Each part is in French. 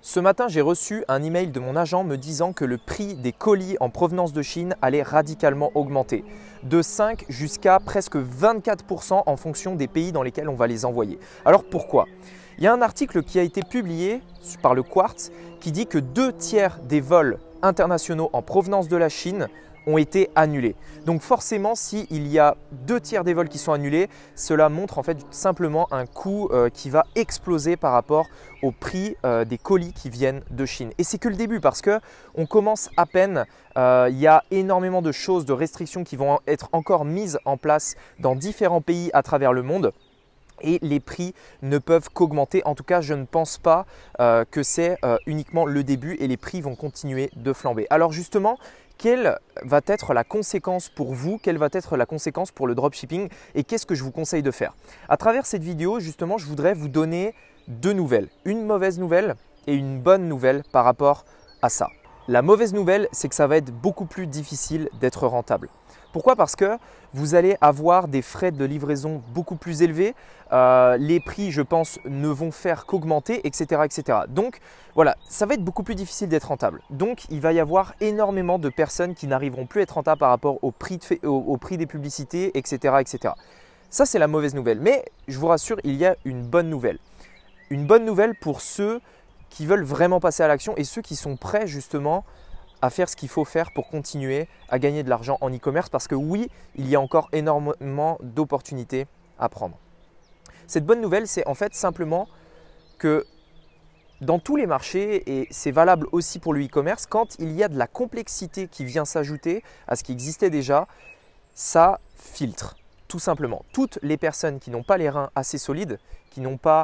Ce matin, j'ai reçu un email de mon agent me disant que le prix des colis en provenance de Chine allait radicalement augmenter, de 5 jusqu'à presque 24% en fonction des pays dans lesquels on va les envoyer. Alors pourquoi? Il y a un article qui a été publié par le Quartz qui dit que 2/3 des vols internationaux en provenance de la Chine ont été annulés. Donc forcément, s'il y a 2/3 des vols qui sont annulés, cela montre en fait simplement un coût qui va exploser par rapport au prix des colis qui viennent de Chine. Et c'est que le début parce qu'on commence à peine, il y a énormément de choses, de restrictions qui vont être encore mises en place dans différents pays à travers le monde. Et les prix ne peuvent qu'augmenter. En tout cas, je ne pense pas que c'est uniquement le début et les prix vont continuer de flamber. Alors justement, quelle va être la conséquence pour vous? Quelle va être la conséquence pour le dropshipping? Et qu'est-ce que je vous conseille de faire? À travers cette vidéo, justement, je voudrais vous donner deux nouvelles. Une mauvaise nouvelle et une bonne nouvelle par rapport à ça. La mauvaise nouvelle, c'est que ça va être beaucoup plus difficile d'être rentable. Pourquoi? Parce que vous allez avoir des frais de livraison beaucoup plus élevés, les prix, je pense, ne vont faire qu'augmenter, etc., etc. Donc voilà, ça va être beaucoup plus difficile d'être rentable. Donc il va y avoir énormément de personnes qui n'arriveront plus à être rentables par rapport au prix des publicités, etc., etc. Ça, c'est la mauvaise nouvelle. Mais je vous rassure, il y a une bonne nouvelle. Une bonne nouvelle pour ceux qui veulent vraiment passer à l'action et ceux qui sont prêts justement à faire ce qu'il faut faire pour continuer à gagner de l'argent en e-commerce parce que oui, il y a encore énormément d'opportunités à prendre. Cette bonne nouvelle, c'est en fait simplement que dans tous les marchés, et c'est valable aussi pour le e-commerce, quand il y a de la complexité qui vient s'ajouter à ce qui existait déjà, ça filtre. Tout simplement, toutes les personnes qui n'ont pas les reins assez solides, qui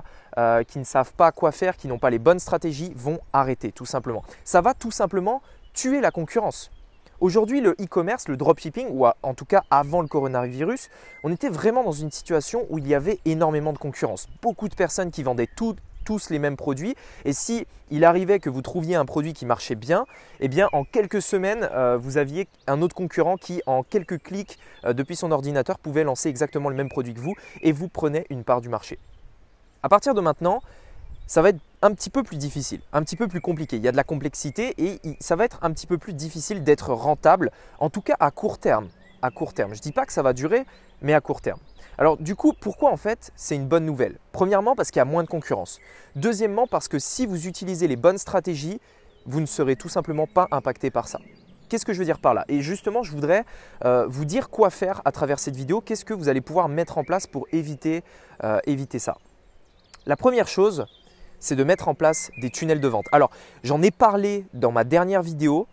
ne savent pas quoi faire, qui n'ont pas les bonnes stratégies, vont arrêter tout simplement. Ça va tout simplement tuer la concurrence. Aujourd'hui, le e-commerce, le dropshipping, ou en tout cas avant le coronavirus, on était vraiment dans une situation où il y avait énormément de concurrence. Beaucoup de personnes qui vendaient tous les mêmes produits et si il arrivait que vous trouviez un produit qui marchait bien, eh bien en quelques semaines, vous aviez un autre concurrent qui en quelques clics depuis son ordinateur pouvait lancer exactement le même produit que vous et vous prenez une part du marché. À partir de maintenant, ça va être un petit peu plus difficile, un petit peu plus compliqué. Il y a de la complexité et ça va être un petit peu plus difficile d'être rentable, en tout cas à court terme. À court terme. Je ne dis pas que ça va durer, mais à court terme. Alors du coup, pourquoi en fait c'est une bonne nouvelle? Premièrement, parce qu'il y a moins de concurrence. Deuxièmement, parce que si vous utilisez les bonnes stratégies, vous ne serez tout simplement pas impacté par ça. Qu'est-ce que je veux dire par là? Et justement, je voudrais vous dire quoi faire à travers cette vidéo. Qu'est-ce que vous allez pouvoir mettre en place pour éviter ça? La première chose, c'est de mettre en place des tunnels de vente. Alors, j'en ai parlé dans ma dernière vidéo.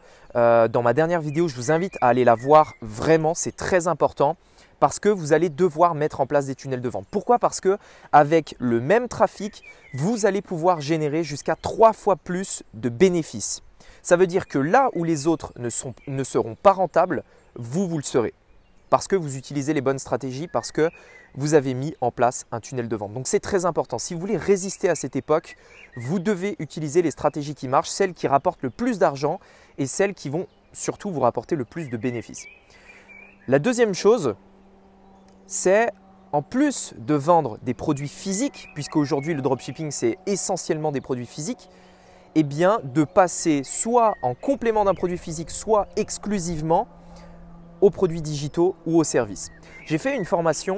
Je vous invite à aller la voir vraiment, c'est très important parce que vous allez devoir mettre en place des tunnels de vente. Pourquoi? Parce qu'avec le même trafic, vous allez pouvoir générer jusqu'à 3 fois plus de bénéfices. Ça veut dire que là où les autres ne seront pas rentables, vous le serez. Parce que vous utilisez les bonnes stratégies, parce que vous avez mis en place un tunnel de vente. Donc c'est très important. Si vous voulez résister à cette époque, vous devez utiliser les stratégies qui marchent, celles qui rapportent le plus d'argent et celles qui vont surtout vous rapporter le plus de bénéfices. La deuxième chose, c'est en plus de vendre des produits physiques, puisqu'aujourd'hui le dropshipping c'est essentiellement des produits physiques, eh bien de passer soit en complément d'un produit physique, soit exclusivement aux produits digitaux ou aux services. J'ai fait une formation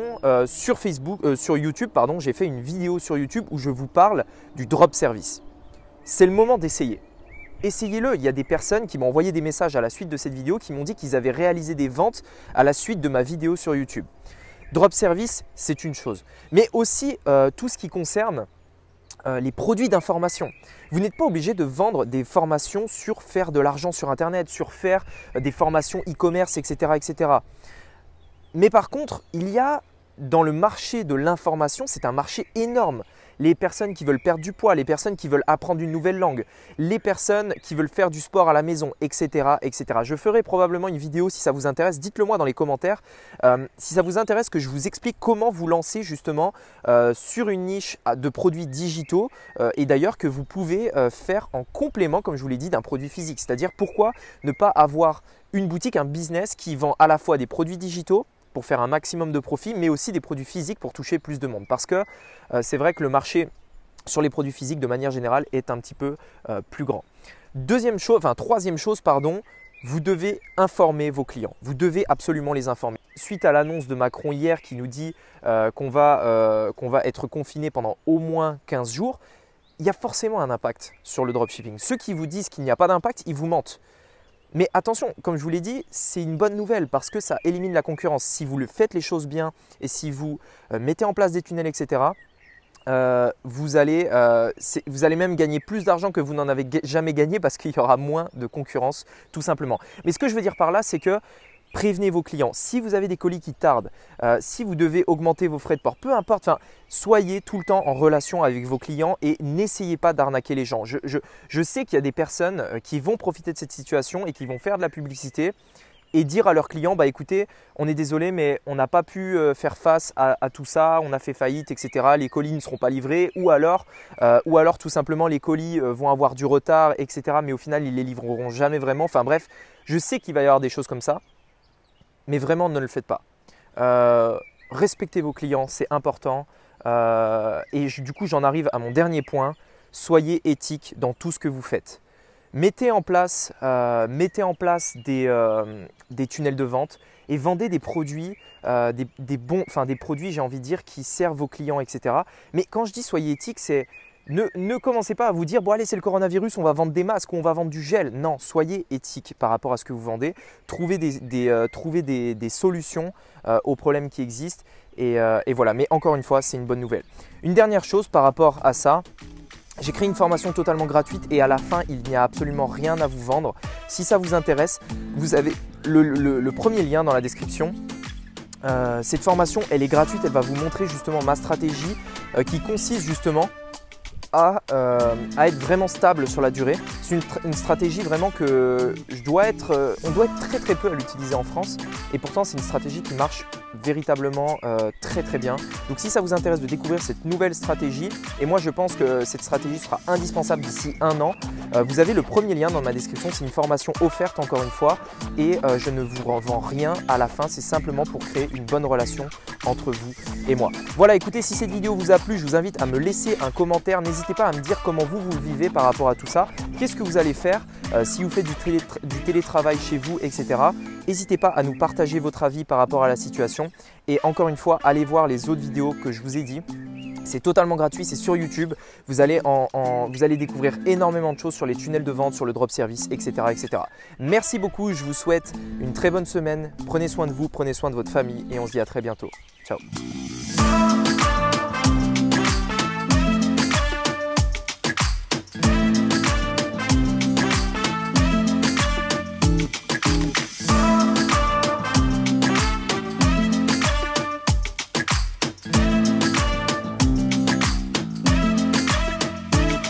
sur YouTube, j'ai fait une vidéo sur YouTube où je vous parle du drop service. C'est le moment d'essayer. Essayez-le. Il y a des personnes qui m'ont envoyé des messages à la suite de cette vidéo qui m'ont dit qu'ils avaient réalisé des ventes à la suite de ma vidéo sur YouTube. Drop service, c'est une chose. Mais aussi tout ce qui concerne les produits d'information. Vous n'êtes pas obligé de vendre des formations sur faire de l'argent sur Internet, sur faire des formations e-commerce, etc., etc. Mais par contre, il y a dans le marché de l'information, c'est un marché énorme. Les personnes qui veulent perdre du poids, les personnes qui veulent apprendre une nouvelle langue, les personnes qui veulent faire du sport à la maison, etc., etc. Je ferai probablement une vidéo si ça vous intéresse. Dites-le moi dans les commentaires. Si ça vous intéresse que je vous explique comment vous lancer justement sur une niche de produits digitaux et d'ailleurs que vous pouvez faire en complément, comme je vous l'ai dit, d'un produit physique. C'est-à-dire pourquoi ne pas avoir une boutique, un business qui vend à la fois des produits digitaux pour faire un maximum de profit, mais aussi des produits physiques pour toucher plus de monde. Parce que c'est vrai que le marché sur les produits physiques de manière générale est un petit peu plus grand. Troisième chose, pardon, vous devez informer vos clients. Vous devez absolument les informer. Suite à l'annonce de Macron hier qui nous dit qu'on va être confiné pendant au moins 15 jours, il y a forcément un impact sur le dropshipping. Ceux qui vous disent qu'il n'y a pas d'impact, ils vous mentent. Mais attention, comme je vous l'ai dit, c'est une bonne nouvelle parce que ça élimine la concurrence. Si vous faites les choses bien et si vous mettez en place des tunnels, etc., vous allez même gagner plus d'argent que vous n'en avez jamais gagné parce qu'il y aura moins de concurrence tout simplement. Mais ce que je veux dire par là, c'est que prévenez vos clients. Si vous avez des colis qui tardent, si vous devez augmenter vos frais de port, peu importe, soyez tout le temps en relation avec vos clients et n'essayez pas d'arnaquer les gens. Je sais qu'il y a des personnes qui vont profiter de cette situation et qui vont faire de la publicité et dire à leurs clients, bah écoutez, on est désolé mais on n'a pas pu faire face à tout ça, on a fait faillite, etc. Les colis ne seront pas livrés ou alors tout simplement les colis vont avoir du retard, etc. Mais au final, ils ne les livreront jamais vraiment. Enfin bref, je sais qu'il va y avoir des choses comme ça, mais vraiment ne le faites pas. Respectez vos clients, c'est important. Du coup, j'en arrive à mon dernier point, soyez éthique dans tout ce que vous faites. Mettez en place des tunnels de vente et vendez des produits, des produits, j'ai envie de dire, qui servent vos clients, etc. Mais quand je dis soyez éthique, c'est ne commencez pas à vous dire bon allez c'est le coronavirus, on va vendre des masques ou on va vendre du gel. Non, soyez éthique par rapport à ce que vous vendez. Trouvez des solutions aux problèmes qui existent et voilà. Mais encore une fois, c'est une bonne nouvelle. Une dernière chose par rapport à ça. J'ai créé une formation totalement gratuite et à la fin, il n'y a absolument rien à vous vendre. Si ça vous intéresse, vous avez le premier lien dans la description. Cette formation, elle est gratuite, elle va vous montrer justement ma stratégie qui consiste justement à être vraiment stable sur la durée. C'est une stratégie vraiment que on doit être très très peu à l'utiliser en France et pourtant c'est une stratégie qui marche véritablement très très bien. Donc si ça vous intéresse de découvrir cette nouvelle stratégie, et moi je pense que cette stratégie sera indispensable d'ici 1 an, vous avez le premier lien dans ma description, c'est une formation offerte encore une fois et je ne vous vends rien à la fin, c'est simplement pour créer une bonne relation entre vous et moi. Voilà, écoutez, si cette vidéo vous a plu, je vous invite à me laisser un commentaire, n'hésitez pas à me dire comment vous vivez par rapport à tout ça, qu'est-ce que vous allez faire si vous faites du télétravail chez vous, etc. N'hésitez pas à nous partager votre avis par rapport à la situation et encore une fois, allez voir les autres vidéos que je vous ai dit. C'est totalement gratuit, c'est sur YouTube. Vous allez découvrir énormément de choses sur les tunnels de vente, sur le drop service, etc., etc. Merci beaucoup, je vous souhaite une très bonne semaine. Prenez soin de vous, prenez soin de votre famille et on se dit à très bientôt. Ciao.